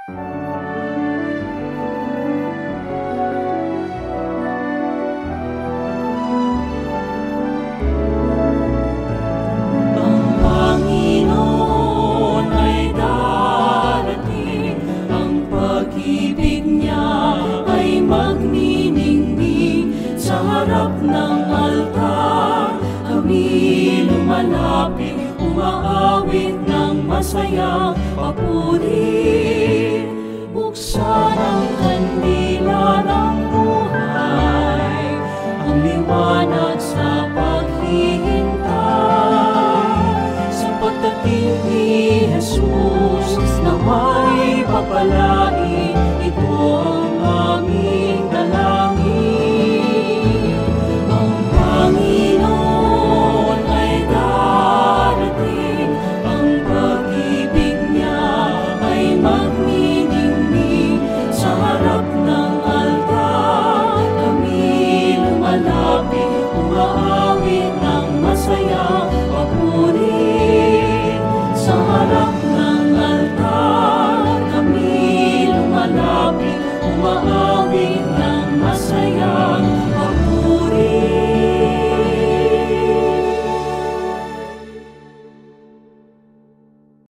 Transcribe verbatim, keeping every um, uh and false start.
Malapit, umaawit ng masayang papuri. Buksan ang kandila ng buhay, ang liwanag sa paghihintay. Sa pagdating ni Jesus, nawa'y papalain, ito ang aming dalangin. Ang Panginoon magniningning sa harap ng altar. Kami lumalapit